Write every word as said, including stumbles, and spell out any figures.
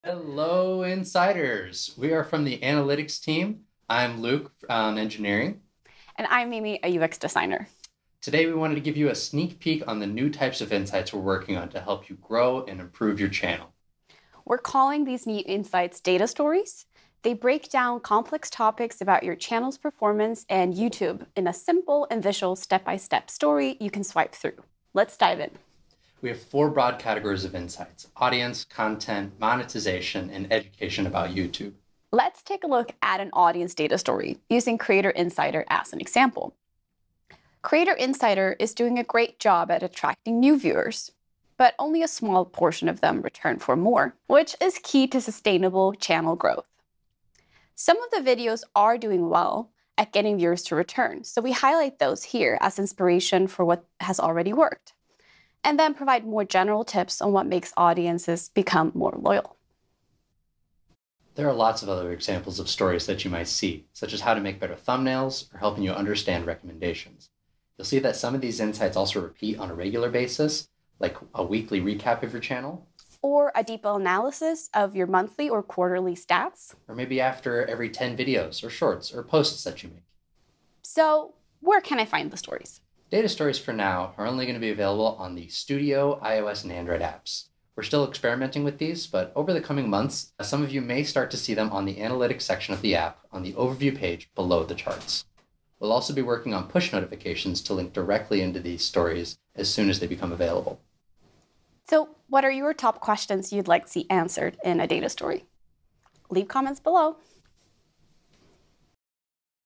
Hello, insiders. We are from the analytics team. I'm Luke from engineering. And I'm Mimi, a U X designer. Today, we wanted to give you a sneak peek on the new types of insights we're working on to help you grow and improve your channel. We're calling these new insights data stories. They break down complex topics about your channel's performance and YouTube in a simple and visual step-by-step story you can swipe through. Let's dive in. We have four broad categories of insights: audience, content, monetization, and education about YouTube. Let's take a look at an audience data story using Creator Insider as an example. Creator Insider is doing a great job at attracting new viewers, but only a small portion of them return for more, which is key to sustainable channel growth. Some of the videos are doing well at getting viewers to return, so we highlight those here as inspiration for what has already worked, and then provide more general tips on what makes audiences become more loyal. There are lots of other examples of stories that you might see, such as how to make better thumbnails or helping you understand recommendations. You'll see that some of these insights also repeat on a regular basis, like a weekly recap of your channel, or a deeper analysis of your monthly or quarterly stats, or maybe after every ten videos or shorts or posts that you make. So where can I find the stories? Data stories for now are only going to be available on the Studio, iOS, and Android apps. We're still experimenting with these, but over the coming months, some of you may start to see them on the analytics section of the app on the overview page below the charts. We'll also be working on push notifications to link directly into these stories as soon as they become available. So what are your top questions you'd like to see answered in a data story? Leave comments below.